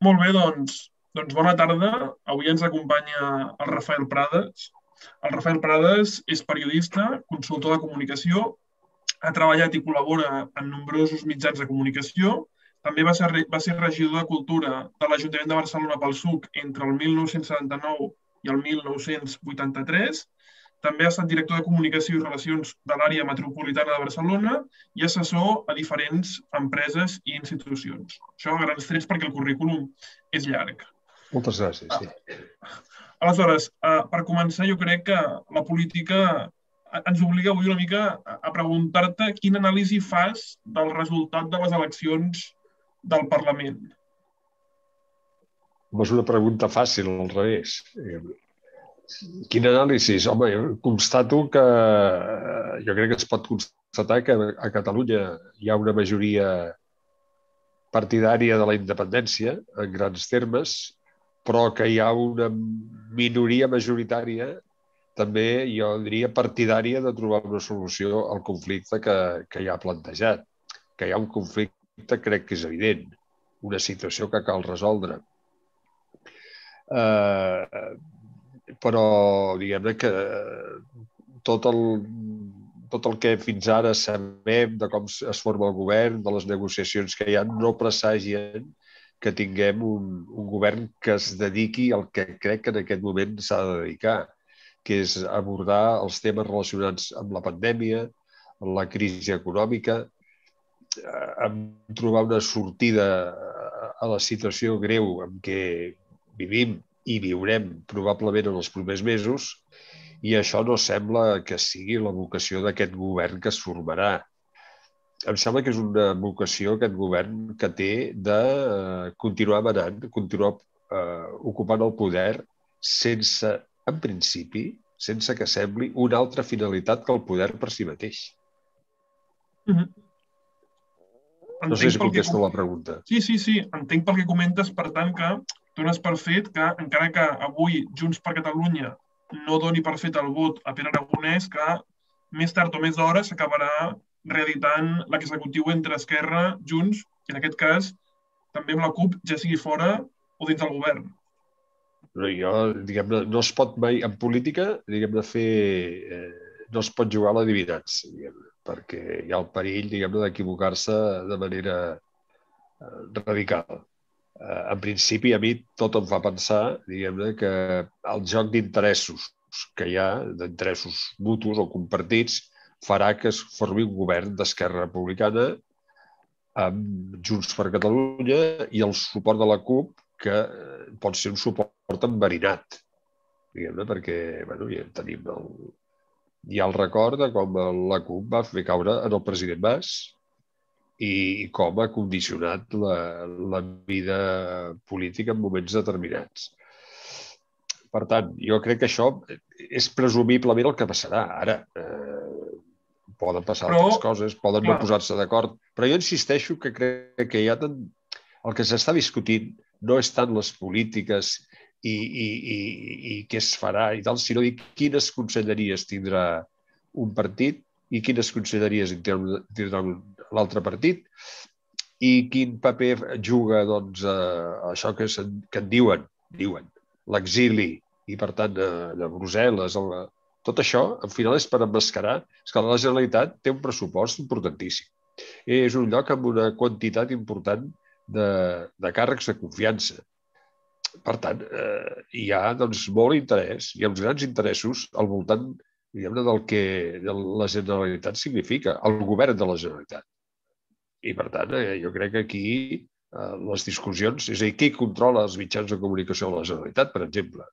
Molt bé, doncs bona tarda. Avui ens acompanya el Rafael Prades. El Rafael Prades és periodista, consultor de comunicació, ha treballat i col·labora en nombrosos mitjans de comunicació. També va ser regidor de Cultura de l'Ajuntament de Barcelona pel SUC entre el 1979 i el 1983. També ha estat director de Comunicació i Relacions de l'Àrea Metropolitana de Barcelona i assessor a diferents empreses i institucions. Això a grans trets perquè el currículum és llarg. Moltes gràcies, sí. Aleshores, per començar, jo crec que la política ens obliga avui una mica a preguntar-te quina anàlisi fas del resultat de les eleccions del Parlament. És una pregunta fàcil, al revés. Quin anàlisi? Home, jo constato que jo crec que es pot constatar que a Catalunya hi ha una majoria partidària de la independència, en grans termes, però que hi ha una minoria majoritària, també jo diria partidària, de trobar una solució al conflicte que hi ha plantejat. Que hi ha un conflicte crec que és evident, una situació que cal resoldre. Però diguem-ne que tot el que fins ara sabem de com es forma el govern, de les negociacions que hi ha, no presagien que tinguem un govern que es dediqui al que crec que en aquest moment s'ha de dedicar, que és abordar els temes relacionats amb la pandèmia, la crisi econòmica, amb trobar una sortida a la situació greu en què vivim i viurem probablement en els propers mesos, i això no sembla que sigui la vocació d'aquest govern que es formarà. Em sembla que és una vocació, aquest govern, que té de continuar manant, continuar ocupant el poder sense, en principi, sense que sembli una altra finalitat que el poder per si mateix. No sé si contesto la pregunta. Sí. Entenc pel que comentes, per tant, que dones per fet que, encara que avui Junts per Catalunya no doni per fet el vot a Pere Aragonès, que més tard o més d'hora s'acabarà reeditant l'executiu entre Esquerra, Junts, i en aquest cas també amb la CUP, ja sigui fora o dins del govern. Diguem-ne, no es pot mai, en política, diguem-ne, no es pot jugar a l'adivinança, diguem-ne, perquè hi ha el perill, diguem-ne, d'equivocar-se de manera radical. En principi, a mi tot em fa pensar, diguem-ne, que el joc d'interessos que hi ha, d'interessos mutus o compartits, farà que es formi un govern d'Esquerra Republicana amb Junts per Catalunya i el suport de la CUP, que pot ser un suport enverinat, diguem-ne, perquè ja tenim el record de com la CUP va fer caure en el president Mas i com ha condicionat la vida política en moments determinats. Per tant, jo crec que això és presumiblement el que passarà. Ara, poden passar altres coses, poden no posar-se d'acord, però jo insisteixo que crec que el que s'està discutint no és tant les polítiques i què es farà i tal, sinó quines conselleries tindrà un partit i quines conselleries tindrà l'altre partit i quin paper juga això que en diuen l'exili i, per tant, de Brussel·les. Tot això, al final, és per emmascarar que la Generalitat té un pressupost importantíssim. És un lloc amb una quantitat important de càrrecs de confiança. Per tant, hi ha molt interès, hi ha uns grans interessos al voltant, diguem-ne, del que la Generalitat significa, el govern de la Generalitat. I, per tant, jo crec que aquí les discussions, és a dir, qui controla els mitjans de comunicació de la Generalitat, per exemple?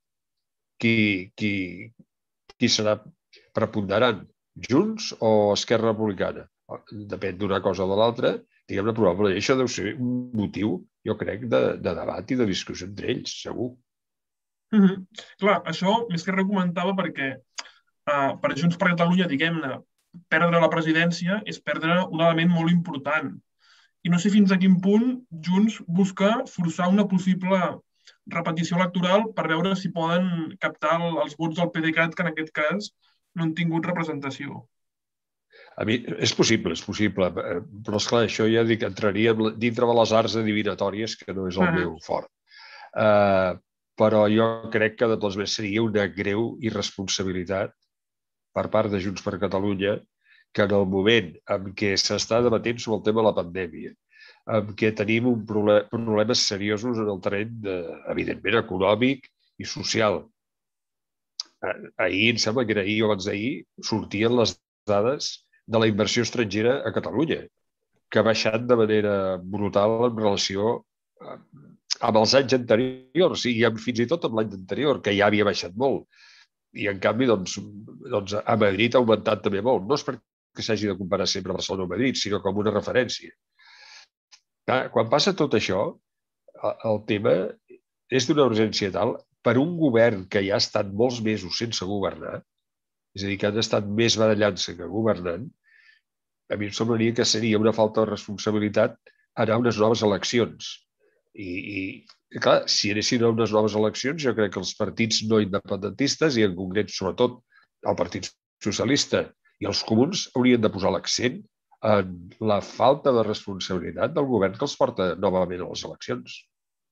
Qui serà preponderant? Junts o Esquerra Republicana? Depèn d'una cosa o de l'altra. Diguem-ne, probablement això deu ser un motiu, jo crec, de debat i de discussió entre ells, segur. Clar, això més que res comentava perquè per Junts per Catalunya, diguem-ne, perdre la presidència és perdre un element molt important. I no sé fins a quin punt Junts busca forçar una possible repetició electoral per veure si poden captar els vots del PDeCAT, que en aquest cas no han tingut representació. A mi és possible, però esclar, això ja dic, entraria dintre de les arts adivinatòries, que no és el meu fort. Però jo crec que de totes maneres seria una greu irresponsabilitat per part de Junts per Catalunya que en el moment en què s'està debatent sobre el tema de la pandèmia, en què tenim problemes seriosos en el terreny, evidentment, econòmic i social. Ahir, em sembla que era ahir o abans d'ahir, sortien les dades de la inversió estrangera a Catalunya, que ha baixat de manera brutal en relació amb els anys anteriors i fins i tot amb l'any anterior, que ja havia baixat molt. I, en canvi, a Madrid ha augmentat també molt. No és perquè s'hagi de comparar sempre Barcelona o Madrid, sinó com una referència. Quan passa tot això, el tema és d'una urgència tal per un govern que ja ha estat molts mesos sense governar, és a dir, que han estat més barallant-se que governant, a mi em semblaria que seria una falta de responsabilitat anar a unes noves eleccions. I clar, si anessin a unes noves eleccions, jo crec que els partits no independentistes, i en concret, sobretot, el Partit Socialista i els comuns, haurien de posar l'accent en la falta de responsabilitat del govern que els porta novament a les eleccions.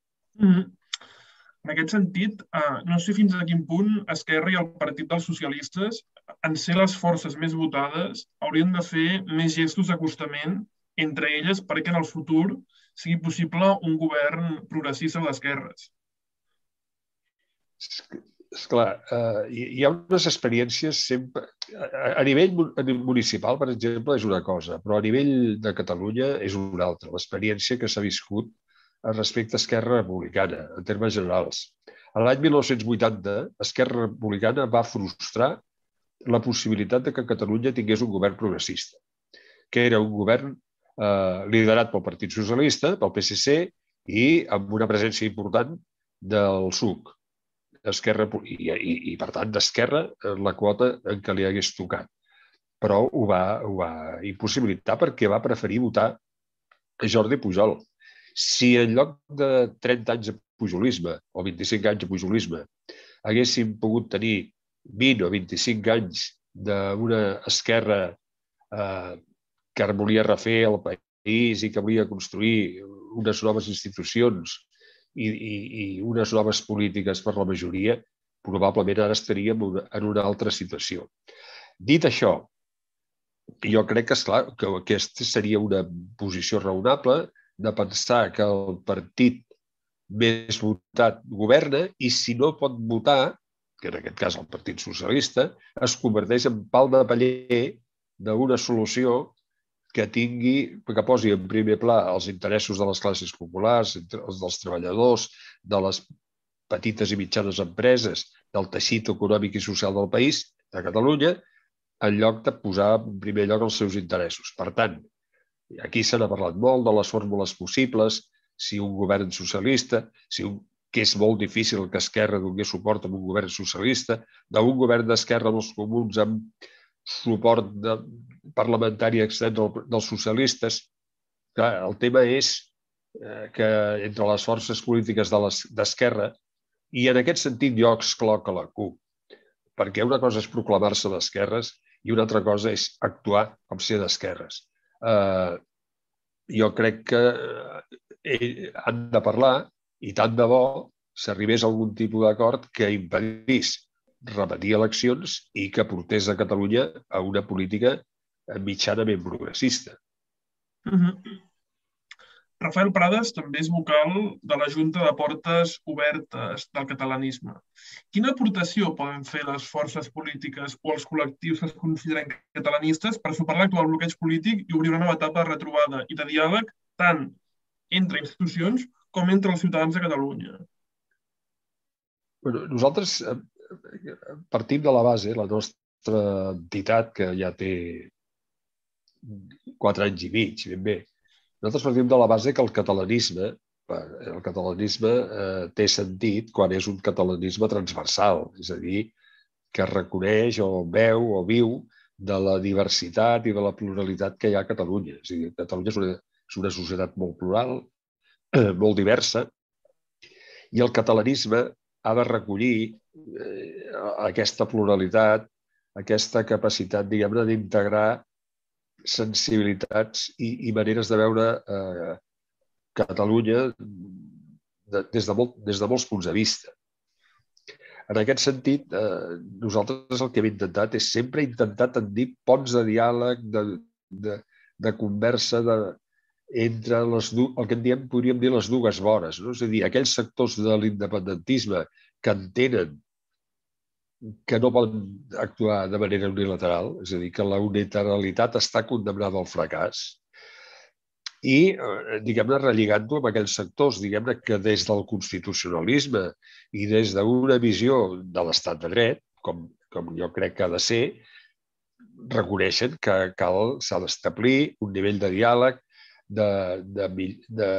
En aquest sentit, no sé fins a quin punt Esquerra i el Partit dels Socialistes, en ser les forces més votades, haurien de fer més gestos d'acostament entre elles perquè en el futur sigui possible un govern progressista d'esquerres. Esclar, hi ha unes experiències sempre... A nivell municipal, per exemple, és una cosa, però a nivell de Catalunya és una altra. L'experiència que s'ha viscut respecte a Esquerra Republicana, en termes generals. A l'any 1980, Esquerra Republicana va frustrar la possibilitat de que Catalunya tingués un govern progressista, que era un govern liderat pel Partit Socialista, pel PSC, i amb una presència important del PSUC, i per tant d'Esquerra la quota en què li hagués tocat. Però ho va impossibilitar perquè va preferir votar a Jordi Pujol. Si en lloc de 30 anys de pujolisme o 25 anys de pujolisme haguéssim pogut tenir 20 o 25 anys d'una esquerra que volia refer el país i que volia construir unes noves institucions i unes noves polítiques per la majoria, probablement ara estaríem en una altra situació. Dit això, jo crec que, esclar, que aquesta seria una posició raonable de pensar que el partit més votat governa i si no pot votar, que en aquest cas el Partit Socialista, es converteix en pal de paller d'una solució que posi en primer pla els interessos de les classes populars, els dels treballadors, de les petites i mitjanes empreses, del teixit econòmic i social del país, de Catalunya, en lloc de posar en primer lloc els seus interessos. Per tant, aquí se n'ha parlat molt de les fórmules possibles, si un govern socialista, que és molt difícil que Esquerra donés suport a un govern socialista, d'un govern d'Esquerra dels comuns amb suport parlamentari extern dels socialistes. Clar, el tema és que entre les forces polítiques d'Esquerra, i en aquest sentit jo excloc a la CUP, perquè una cosa és proclamar-se d'esquerres i una altra cosa és actuar com ser d'esquerres. Jo crec que han de parlar i tant de bo s'arribés a algun tipus d'acord que impedís repetir eleccions i que portés a Catalunya a una política mitjanament progressista. Rafael Prades també és vocal de la Junta de Portes Obertes del catalanisme. Quina aportació poden fer les forces polítiques o els col·lectius que es consideren catalanistes per superar l'actual bloqueig polític i obrir una nova etapa de retrobada i de diàleg tant entre institucions com entre els ciutadans de Catalunya? Nosaltres partim de la base, la nostra entitat, que ja té 4 anys i mig, ben bé, nosaltres partim de la base que el catalanisme té sentit quan és un catalanisme transversal, és a dir, que reconeix o veu o viu de la diversitat i de la pluralitat que hi ha a Catalunya. És a dir, Catalunya és una societat molt plural, molt diversa, i el catalanisme ha de recollir aquesta pluralitat, aquesta capacitat, diguem-ne, d'integrar sensibilitats i maneres de veure Catalunya des de molts punts de vista. En aquest sentit, nosaltres el que hem intentat és sempre intentar tendir ponts de diàleg, de conversa entre el que en diem, podríem dir, les dues vores. No? És a dir, aquells sectors de l'independentisme que entenen que no poden actuar de manera unilateral, és a dir, que la unilateralitat està condemnada al fracàs, i, diguem-ne, relligant-ho amb aquells sectors, diguem-ne, que des del constitucionalisme i des d'una visió de l'estat de dret, com jo crec que ha de ser, reconeixen que s'ha d'establir un nivell de diàleg, de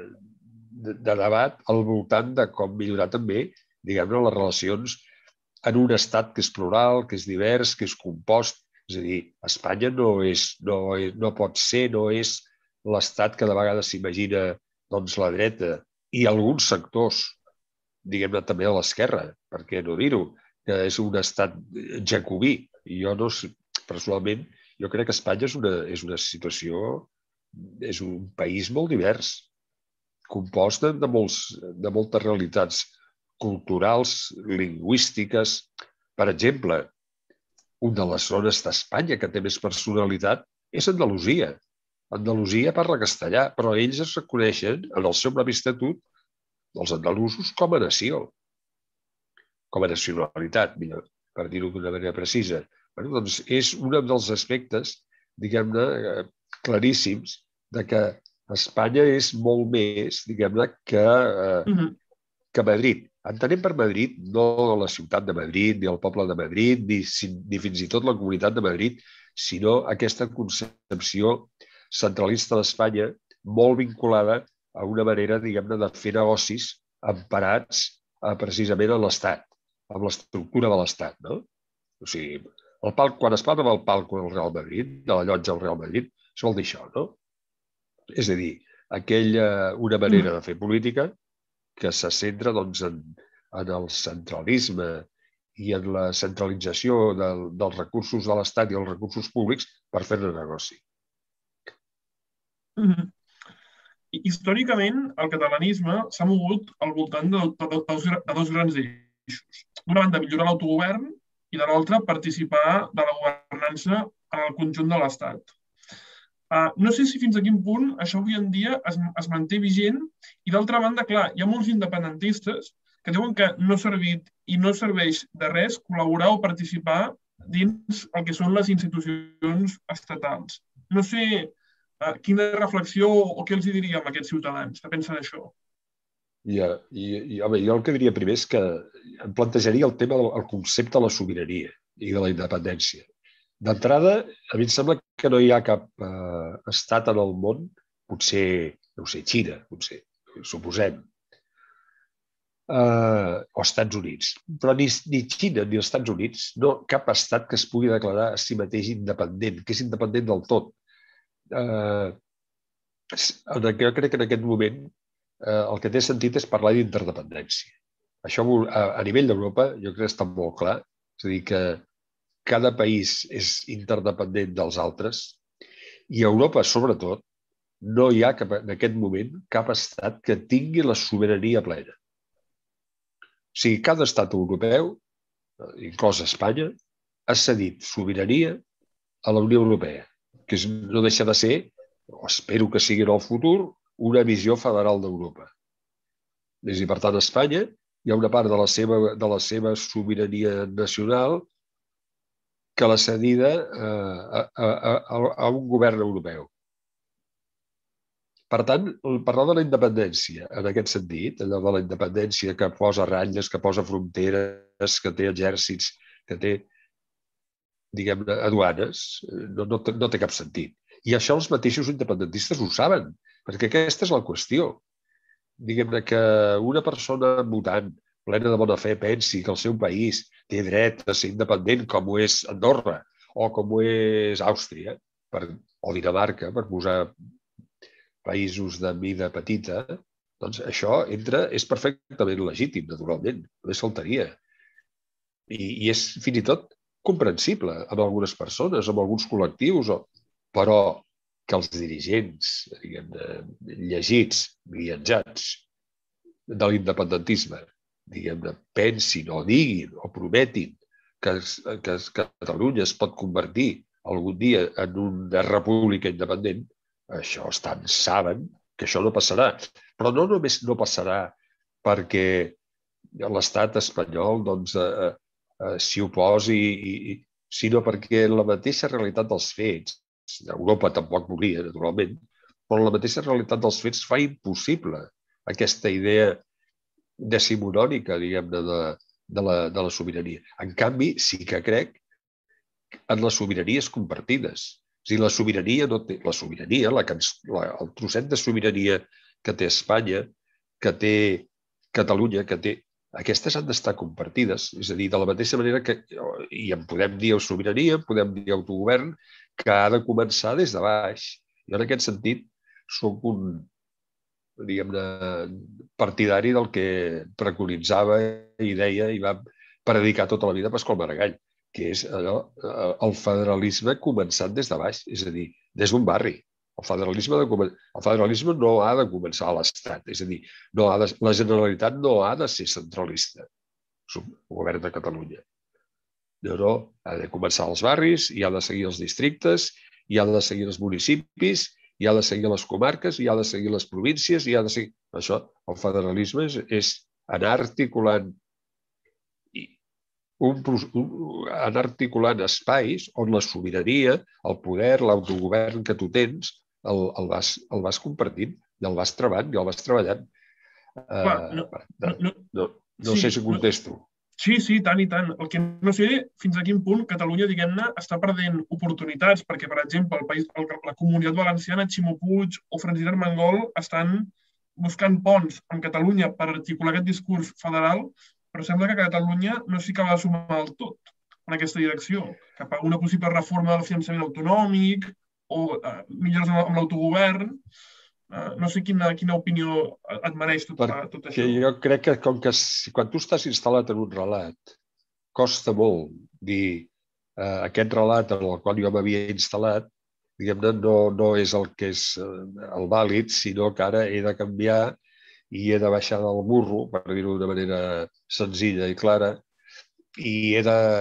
debat al voltant de com millorar també, diguem-ne, les relacions en un estat que és plural, que és divers, que és compost. És a dir, Espanya no pot ser, no és l'estat que de vegades s'imagina la dreta i alguns sectors, diguem-ne també a l'esquerra, per què no dir-ho, que és un estat jacobí. I jo personalment, jo crec que Espanya és una situació, és un país molt divers, compost de moltes realitats culturals, lingüístiques. Per exemple, una de les zones d'Espanya que té més personalitat és Andalusia. Andalusia parla castellà, però ells es reconeixen en el seu propi estatut, els andalusos, com a nació, com a nacionalitat, millor, per dir-ho d'una manera precisa. Doncs és un dels aspectes, diguem-ne, claríssims de que Espanya és molt més, diguem-ne, que Madrid. Entenem per Madrid no la ciutat de Madrid, ni el poble de Madrid, ni fins i tot la comunitat de Madrid, sinó aquesta concepció centralista d'Espanya molt vinculada a una manera, diguem-ne, de fer negocis emparats precisament en l'Estat, amb l'estructura de l'Estat, no? O sigui, quan es parla del palco del Real Madrid, de la llotja del Real Madrid, es vol dir això, no? És a dir, una manera de fer política que se centra en el centralisme i en la centralització dels recursos de l'Estat i els recursos públics per fer-ne negoci. Històricament, el catalanisme s'ha mogut al voltant de dos grans eixos. D'una banda, millorar l'autogovern i de l'altra, participar de la governança en el conjunt de l'Estat. No sé si fins a quin punt això avui en dia es manté vigent i, d'altra banda, clar, hi ha molts independentistes que diuen que no ha servit i no serveix de res col·laborar o participar dins el que són les institucions estatals. No sé quina reflexió o què els diríem a aquests ciutadans que pensen això. Home, jo el que diria primer és que em plantejaria el tema del concepte de la sobirania i de la independència. D'entrada, a mi em sembla que no hi ha cap estat en el món, potser, no ho sé, Xina, potser, suposem, o Estats Units, però ni Xina ni els Estats Units, no cap estat que es pugui declarar a si mateix independent, que és independent del tot. Jo crec que en aquest moment el que té sentit és parlar d'interdependència. Això a nivell d'Europa jo crec que està molt clar, és a dir, que cada país és interdependent dels altres i a Europa, sobretot, no hi ha en aquest moment cap estat que tingui la sobirania plena. O sigui, cada estat europeu, inclòs Espanya, ha cedit sobirania a la Unió Europea, que no deixa de ser, o espero que sigui en el futur, una visió federal d'Europa. I, per tant, a Espanya hi ha una part de la seva sobirania nacional que l'ha cedida a un govern europeu. Per tant, parlar de la independència, en aquest sentit, allò de la independència que posa ratlles, que posa fronteres, que té exèrcits, que té, diguem-ne, aduanes, no té cap sentit. I això els mateixos independentistes ho saben, perquè aquesta és la qüestió. Diguem-ne que una persona votant plena de bona fe pensi que el seu país té dret a ser independent, com ho és Andorra o com ho és Àustria o Dinamarca, per posar països de mida petita, doncs això és perfectament legítim, naturalment, només faltaria. I és fins i tot comprensible amb algunes persones, amb alguns col·lectius, però que els dirigents, diguem-ne, llegits, guiatjats de l'independentisme, diguem-ne, pensin o diguin o prometin que Catalunya es pot convertir algun dia en una república independent, això saben que això no passarà. Però no només no passarà perquè l'estat espanyol s'hi oposi, sinó perquè la mateixa realitat dels fets, Europa tampoc volia, naturalment, però la mateixa realitat dels fets fa impossible aquesta idea decimonònica, diguem-ne, de la sobirania. En canvi, sí que crec en les sobiranies compartides. O sigui, la sobirania no té... La sobirania, el trosset de sobirania que té Espanya, que té Catalunya, que té... Aquestes han d'estar compartides. És a dir, de la mateixa manera que... I en podem dir sobirania, en podem dir autogovern, que ha de començar des de baix. Jo, en aquest sentit, soc un, diguem-ne, partidari del que preconitzava i deia i va predicar tota la vida Pasqual Maragall, que és allò, el federalisme començant des de baix, és a dir, des d'un barri. El federalisme no ha de començar a l'Estat, és a dir, la Generalitat no ha de ser centralista, el govern de Catalunya. No, ha de començar als barris, i ha de seguir els districtes, i ha de seguir els municipis, i ha de seguir les comarques, i ha de seguir les províncies, i ha de seguir... Això, el federalisme és anar articulant anar articulant espais on la sobirania, el poder, l'autogovern que tu tens, el vas compartint, i el vas trebant, i el vas treballant. No sé si contesto. Sí, tant i tant. El que no sé fins a quin punt Catalunya, diguem-ne, està perdent oportunitats, perquè, per exemple, la Comunitat Valenciana, Ximo Puig o Francesc Armengol estan buscant ponts amb Catalunya per articular aquest discurs federal, però sembla que Catalunya no s'hi acaba de sumar del tot en aquesta direcció, cap a una possible reforma del finançament autonòmic o millores amb l'autogovern. No sé quina opinió et mereix tot això. Perquè jo crec que quan tu estàs instal·lat en un relat, costa molt dir aquest relat en el qual jo m'havia instal·lat, diguem-ne, no és el que és el vàlid, sinó que ara he de canviar i he de baixar del burro, per dir-ho d'una manera senzilla i clara, i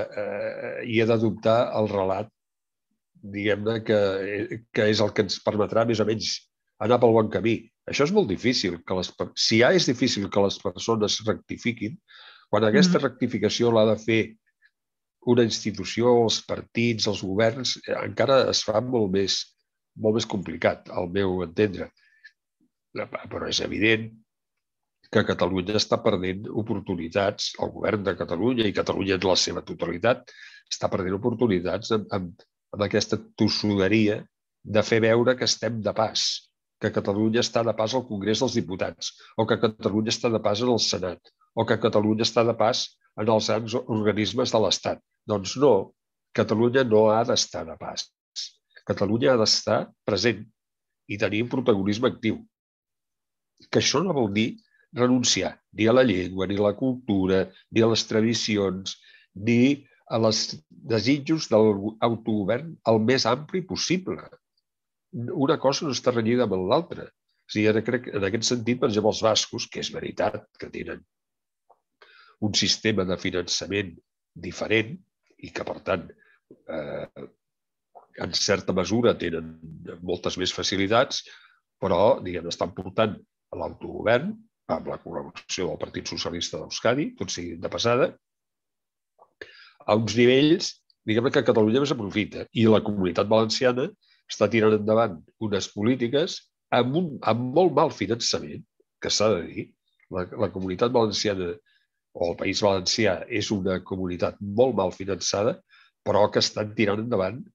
he d'adoptar el relat, diguem-ne, que és el que ens permetrà més o menys anar pel bon camí. Això és molt difícil. Si ja és difícil que les persones rectifiquin, quan aquesta rectificació l'ha de fer una institució, els partits, els governs, encara es fa molt més complicat, al meu entendre. Però és evident que Catalunya està perdent oportunitats, el govern de Catalunya i Catalunya en la seva totalitat està perdent oportunitats amb aquesta tossuderia de fer veure que estem de pas, que Catalunya està de pas al Congrés dels Diputats, o que Catalunya està de pas en el Senat, o que Catalunya està de pas en els grans organismes de l'Estat. Doncs no, Catalunya no ha d'estar de pas. Catalunya ha d'estar present i tenir un protagonisme actiu. Que això no vol dir renunciar ni a la llengua, ni a la cultura, ni a les tradicions, ni a els desitjos de l'autogovern el més ampli possible. Una cosa no està renyida amb l'altra. O sigui, en aquest sentit, per exemple, els bascos, que és veritat que tenen un sistema de finançament diferent i que, per tant, en certa mesura tenen moltes més facilitats, però, diguem, estan portant a l'autogovern, amb la col·laboració del Partit Socialista d'Euskadi, tot sigui de passada, a uns nivells, diguem, que Catalunya més aprofita. I la Comunitat Valenciana està tirant endavant unes polítiques amb molt mal finançament, que s'ha de dir. La Comunitat Valenciana o el País Valencià és una comunitat molt mal finançada, però que estan tirant endavant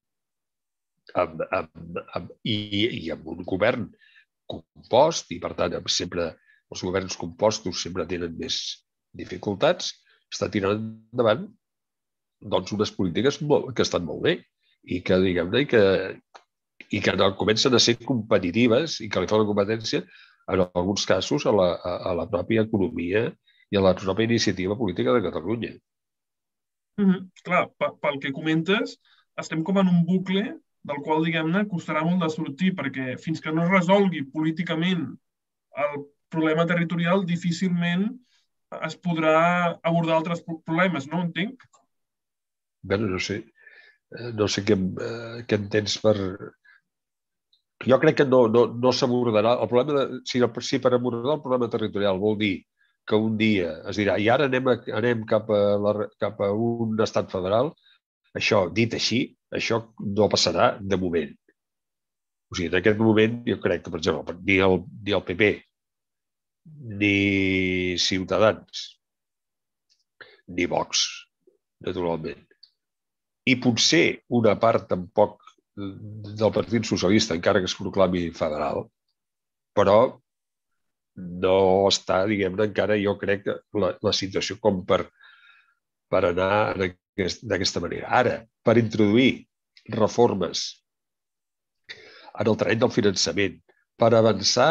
i amb un govern compost, i per tant sempre els governs compostos sempre tenen més dificultats, està tirant endavant doncs unes polítiques que estan molt bé i que, diguem-ne, i que comencen a ser competitives i que li fan la competència, en alguns casos, a la pròpia economia i a la pròpia iniciativa política de Catalunya. Clar, pel que comentes, estem com en un bucle del qual, diguem-ne, costarà molt de sortir, perquè fins que no es resolgui políticament el problema territorial difícilment es podrà abordar altres problemes, no? Entenc? Bé, no sé. No sé què entens per... Jo crec que no s'abordarà. El problema si per abordar el problema territorial vol dir que un dia es dirà i ara anem cap a un estat federal, això, dit així, això no passarà de moment. O sigui, en aquest moment jo crec que, per exemple, ni el PP ni Ciutadans ni Vox, naturalment, i potser una part tampoc del Partit Socialista, encara que es proclami federal, però no està, diguem-ne, encara jo crec que la situació com per anar d'aquesta manera. Ara, per introduir reformes en el terreny del finançament, per avançar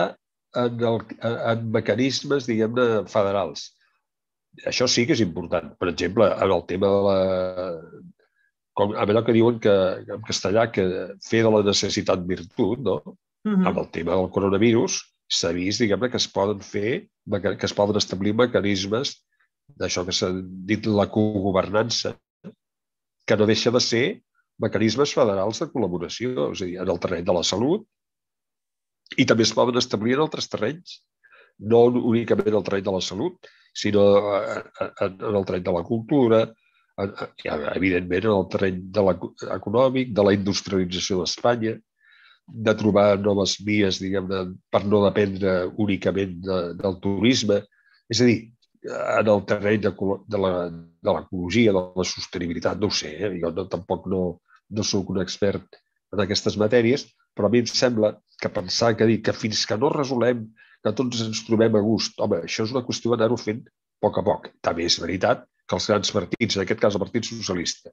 en mecanismes, diguem-ne, federals. Això sí que és important. Per exemple, en el tema de com allò que diuen que en castellà que fer de la necessitat virtut, no? Amb el tema del coronavirus s'ha vist, diguem-ne, que es poden establir mecanismes d'això que s'ha dit la cogovernança, que no deixa de ser mecanismes federals de col·laboració, és a dir, en el terreny de la salut, i també es poden establir en altres terrenys, no únicament en el terreny de la salut, sinó en el terreny de la cultura, evidentment en el terreny econòmic, de la industrialització d'Espanya, de trobar noves vies, diguem-ne, per no dependre únicament del turisme. És a dir, en el terreny de l'ecologia, de la sostenibilitat, no ho sé, jo tampoc no soc un expert en aquestes matèries, però a mi em sembla que pensar que fins que no resolem, que tots ens trobem a gust, home, això és una qüestió d'anar-ho fent a poc. També és veritat que els grans partits, en aquest cas el Partit Socialista,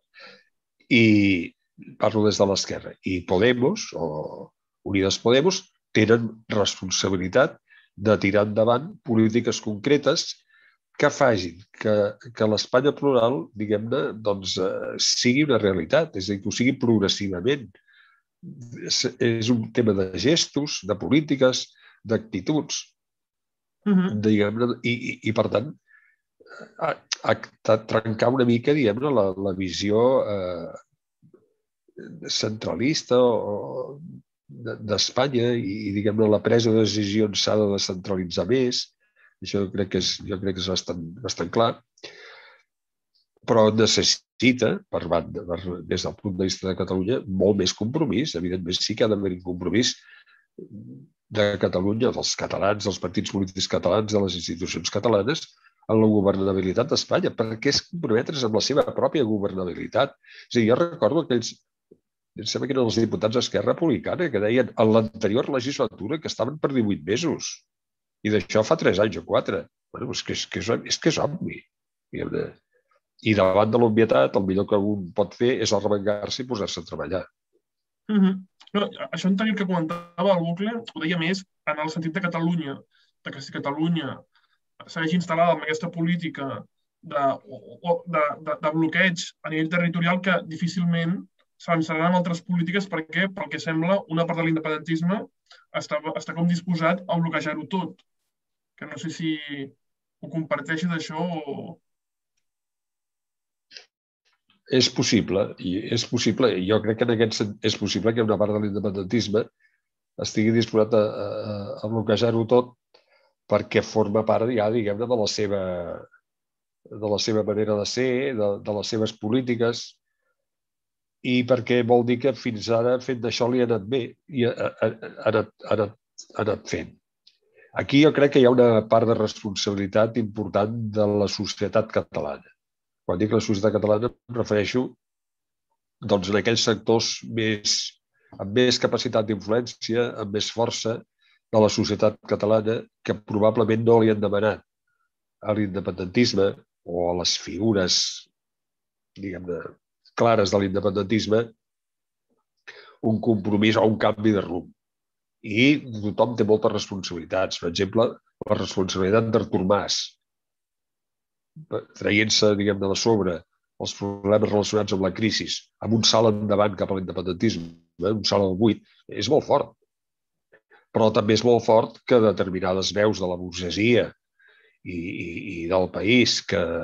i parlo des de l'esquerra, i Podemos, o Unides Podemos, tenen responsabilitat de tirar endavant polítiques concretes que facin que l'Espanya plural, diguem-ne, doncs, sigui una realitat, és a dir, que ho sigui progressivament. És un tema de gestos, de polítiques, d'actituds, diguem-ne, i per tant, trencar una mica, diguem-ne, la visió centralista d'Espanya i, diguem-ne, la presa de decisions s'ha de descentralitzar més. Això jo crec que és bastant clar. Però necessita, des del punt de vista de Catalunya, molt més compromís. Evidentment, sí que ha d'haver un compromís de Catalunya, dels catalans, dels partits polítics catalans, de les institucions catalanes, en la governabilitat d'Espanya, perquè és comprometre's amb la seva pròpia governabilitat. És a dir, jo recordo aquells, em sembla que eren els diputats d'Esquerra Republicana, que deien en l'anterior legislatura que estaven per 18 mesos. I d'això fa 3 anys o 4. Bueno, és que és obvi. I davant de l'obvietat, el millor que un pot fer és arremangar-se i posar-se a treballar. No, això anterior que comentava el Bucle ho deia més en el sentit de Catalunya, que si Catalunya segueix instal·lada en aquesta política de bloqueig a nivell territorial que difícilment s'avançaran altres polítiques perquè, pel que sembla, una part de l'independentisme està com disposat a bloquejar-ho tot. Que no sé si ho comparteixes això o... És possible. Jo crec que en aquest sentit és possible que una part de l'independentisme estigui disposat a bloquejar-ho tot perquè forma part ja, diguem-ne, de la seva manera de ser, de les seves polítiques, i perquè vol dir que fins ara fent d'això li ha anat bé i ha anat fent. Aquí jo crec que hi ha una part de responsabilitat important de la societat catalana. Quan dic la societat catalana em refereixo doncs, en aquells sectors amb més capacitat d'influència, amb més força de la societat catalana que probablement no li han demanat a l'independentisme o a les figures, diguem-ne, clares de l'independentisme un compromís o un canvi de rumb. I tothom té moltes responsabilitats. Per exemple, la responsabilitat d'Artur Mas, traient-se, diguem-ne, de sobre els problemes relacionats amb la crisi, amb un salt endavant cap a l'independentisme, un salt al buit, és molt fort. però també és molt fort que determinades veus de la burgesia i del país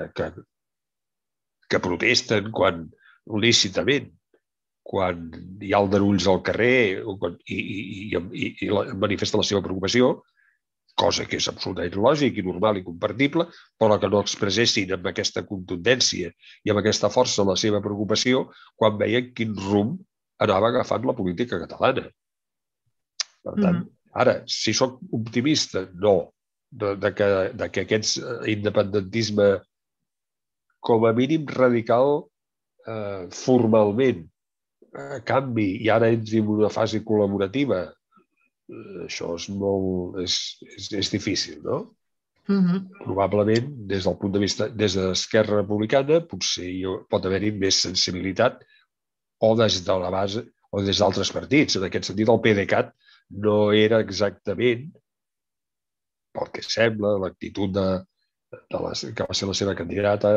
que protesten lícitament, quan hi ha aldarulls al carrer i manifesta la seva preocupació, cosa que és absolutament lògic i normal i compartible, però que no expressessin amb aquesta contundència i amb aquesta força la seva preocupació quan veien quin rumb anava agafant la política catalana. Per tant, ara, si soc optimista, no, de que aquest independentisme com a mínim radical formalment canvi i ara entri en una fase col·laborativa, això és difícil, no? Probablement, des del punt de vista des d'Esquerra Republicana, potser pot haver-hi més sensibilitat o des de la base o des d'altres partits. En aquest sentit, el PDeCAT no era exactament, pel que sembla, l'actitud que va ser la seva candidata,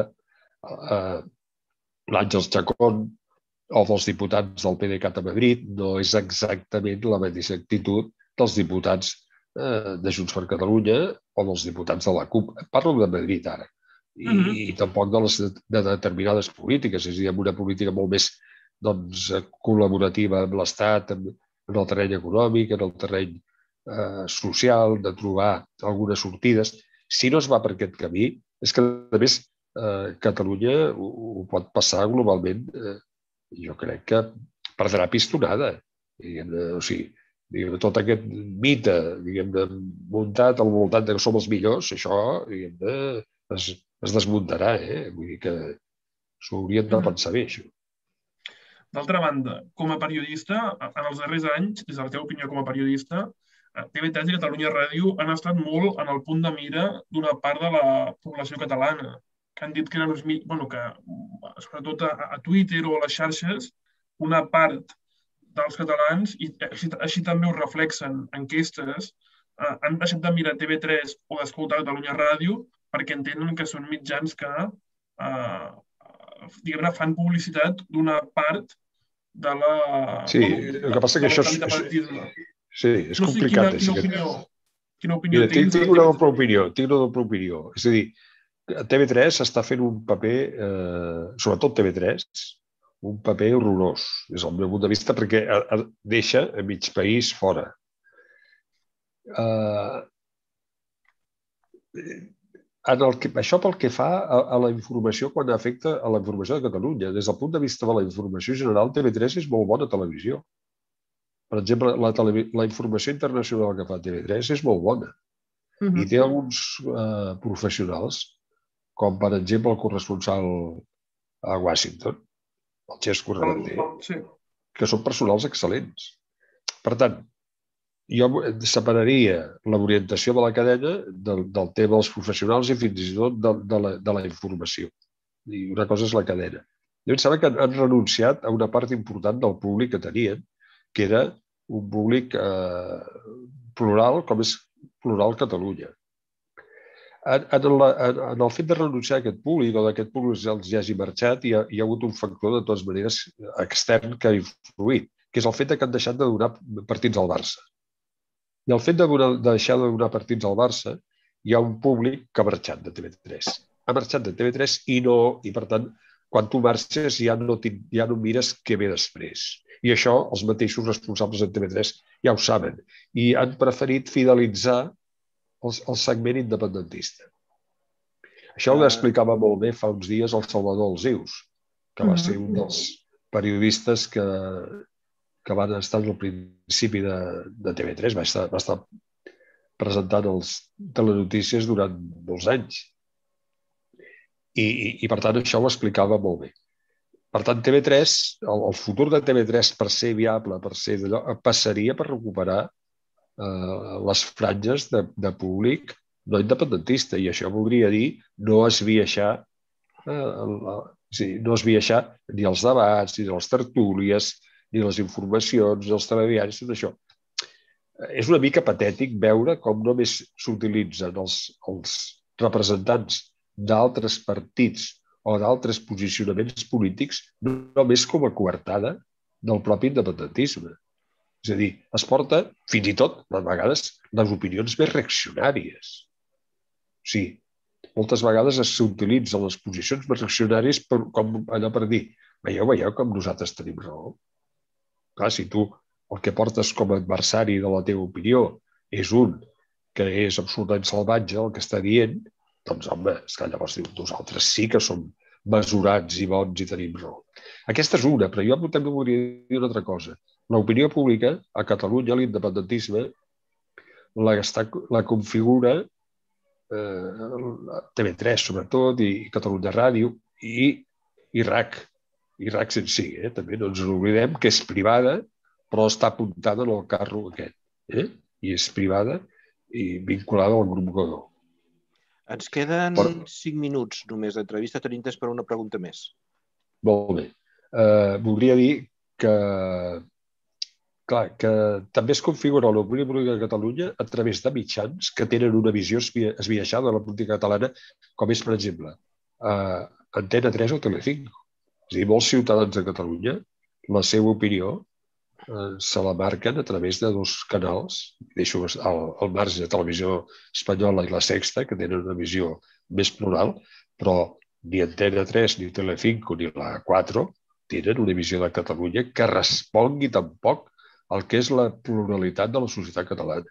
l'Àngels Chacón, o dels diputats del PDeCAT a Madrid, no és exactament la mateixa actitud dels diputats de Junts per Catalunya o dels diputats de la CUP. Parlo de Madrid ara. I tampoc de determinades polítiques, és a dir, amb una política molt més col·laborativa amb l'Estat, en el terreny econòmic, en el terreny social, de trobar algunes sortides. Si no es va per aquest camí, és que, a més, Catalunya ho pot passar globalment, jo crec que perdrà pistonada. O sigui, tot aquest mite muntat al voltant que som els millors, això es desmuntarà. Vull dir que s'ho haurien de pensar bé, això. D'altra banda, com a periodista, en els darrers anys, des de la teva opinió com a periodista, TV3 i Catalunya Ràdio han estat molt en el punt de mira d'una part de la població catalana, que han dit que eren uns que sobretot a Twitter o a les xarxes, una part dels catalans, i així també ho reflexen enquestes, han deixat de mirar TV3 o d'escoltar Catalunya Ràdio perquè entenen que són mitjans que fan publicitat d'una part de la... Sí, el que passa que això és complicat. Quina opinió tens? Tinc una doble opinió. És a dir, TV3 està fent un paper, sobretot TV3, un paper horrorós, des del meu punt de vista, perquè deixa a mig país fora. Això pel que fa a la informació quan afecta a la informació de Catalunya. Des del punt de vista de la informació general, TV3 és molt bona televisió. Per exemple, la informació internacional que fa TV3 és molt bona. I té alguns professionals, com per exemple el corresponsal a Washington, el Xesco Reverter, que són personals excel·lents. Per tant, jo separaria l'orientació de la cadena del tema dels professionals i fins i tot de la informació. I una cosa és la cadena. Jo em sembla que han renunciat a una part important del públic que tenien, que era un públic plural, com és plural Catalunya. En el fet de renunciar a aquest públic o d'aquest públic els ja hagi marxat, hi ha hagut un factor, de totes maneres, extern que ha influït, que és el fet que han deixat de donar partits al Barça. I el fet de deixar de donar partits al Barça, hi ha un públic que ha marxat de TV3. Ha marxat de TV3 i per tant, quan tu marxes ja no mires què ve després. I això els mateixos responsables de TV3 ja ho saben. I han preferit fidelitzar el segment independentista. Això ho explicava molt bé fa uns dies el Salvador Alsius, que va ser un dels periodistes que van estar al principi de TV3, va estar presentant els telenotícies durant molts anys. I per tant, això ho explicava molt bé. Per tant, TV3, el futur de TV3 per ser viable, passaria per recuperar les franges de públic no independentista, i això voldria dir no esbiaixar ni els debats, ni les tertúlies, ni les informacions, ni els telediaris, tot això. És una mica patètic veure com només s'utilitzen els representants d'altres partits o d'altres posicionaments polítics només com a coartada del propi independentisme. És a dir, es porta, fins i tot, a vegades, les opinions més reaccionàries. O sigui, moltes vegades s'utilitzen les posicions més reaccionàries com allò per dir veieu com nosaltres tenim raó. Clar, si tu el que portes com a adversari de la teva opinió és un que és absolutament salvatge el que està dient, doncs, home, és que llavors diu, nosaltres sí que som mesurats i bons i tenim raó. Aquesta és una, però jo també volia dir una altra cosa. L'opinió pública a Catalunya, l'independentisme, la configura TV3, sobretot, i Catalunya Ràdio, i RAC. I RAC en si, també no ens oblidem que és privada, però està apuntada en el carro aquest. I és privada i vinculada al grup Godó. Ens queden 5 minuts només d'entrevista. Tenim temps per una pregunta més. Molt bé. Voldria dir que també es configura l'opinió pública de Catalunya a través de mitjans que tenen una visió esbiaixada de la política catalana, com és, per exemple, Antena 3 o Telecinco. És a dir, molts ciutadans de Catalunya, la seva opinió se la marquen a través de dos canals, deixo al marge de Televisió Espanyola i La Sexta, que tenen una visió més plural, però ni Antena 3, ni Telecinco, ni la 4 tenen una visió de Catalunya que respongui tampoc al que és la pluralitat de la societat catalana.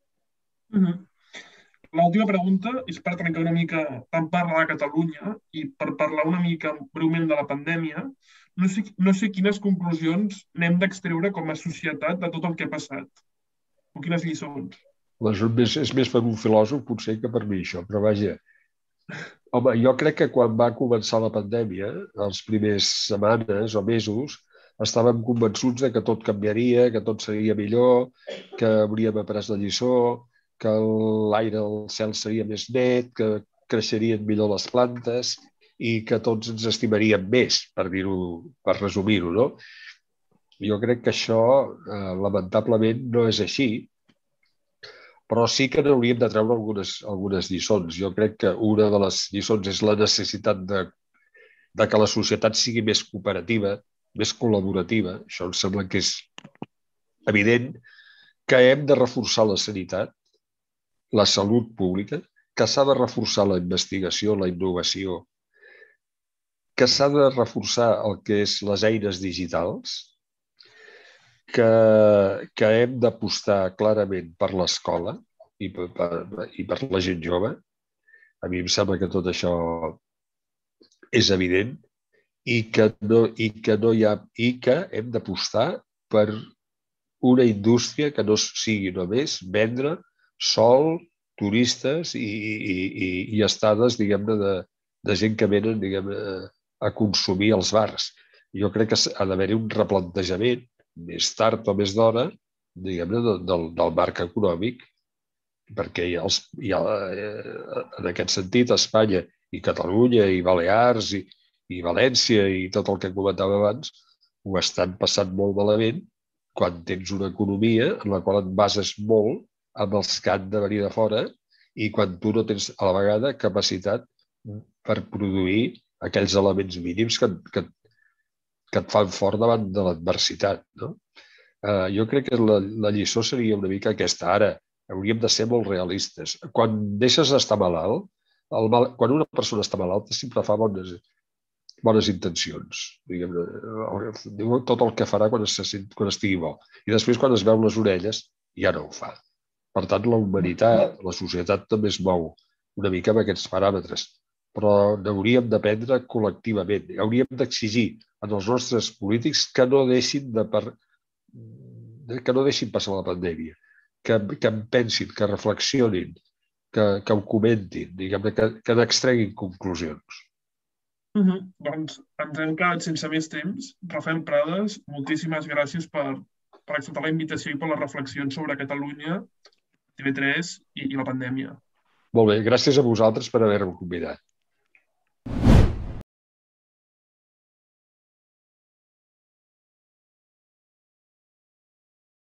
L'última pregunta és per trencar una mica tant parlar de Catalunya i per parlar una mica breument de la pandèmia. No sé quines conclusions n'hem d'extreure com a societat de tot el que ha passat. O quines lliçons. És més per un filòsof, potser, que per mi, això. Però vaja, home, jo crec que quan va començar la pandèmia, els primers setmanes o mesos, estàvem convençuts de que tot canviaria, que tot seria millor, que hauríem après la lliçó, que l'aire al cel seria més net, que creixerien millor les plantes i que tots ens estimaríem més, per resumir-ho, no? Jo crec que això, lamentablement, no és així, però sí que n'hauríem de treure algunes lliçons. Jo crec que una de les lliçons és la necessitat de que la societat sigui més cooperativa, més col·laborativa. Això em sembla que és evident, que hem de reforçar la sanitat, la salut pública, que s'ha de reforçar la investigació, la innovació, que s'ha de reforçar el que és les eines digitals, que hem d'apostar clarament per l'escola i per la gent jove. A mi em sembla que tot això és evident i que hem d'apostar per una indústria que no sigui només vendre sol, turistes i estades, diguem-ne, de gent que venen, diguem-ne, a consumir als bars. Jo crec que ha d'haver-hi un replantejament més tard o més d'hora, diguem-ne, del marc econòmic, perquè en aquest sentit Espanya i Catalunya i Balears i València i tot el que comentava abans ho estan passant molt malament quan tens una economia en la qual et bases molt amb els que han de venir de fora i quan tu no tens a la vegada capacitat per produir aquells elements mínims que et fan fort davant de l'adversitat. Jo crec que la lliçó seria una mica aquesta. Ara, hauríem de ser molt realistes. Quan deixes d'estar malalt, quan una persona està malalta sempre fa bones intencions. Diu tot el que farà quan estigui bo. I després, quan es veu les orelles, ja no ho fa. Per tant, la humanitat, la societat també es mou una mica amb aquests paràmetres. Però n'hauríem d'aprendre col·lectivament. Hauríem d'exigir als nostres polítics que no deixin passar la pandèmia, que en pensin, que reflexionin, que ho comentin, que n'extreguin conclusions. Doncs ens hem quedat sense més temps. Rafael Prades, moltíssimes gràcies per acceptar la invitació i per les reflexions sobre Catalunya, TV3 i la pandèmia. Molt bé, gràcies a vosaltres per haver-me convidat.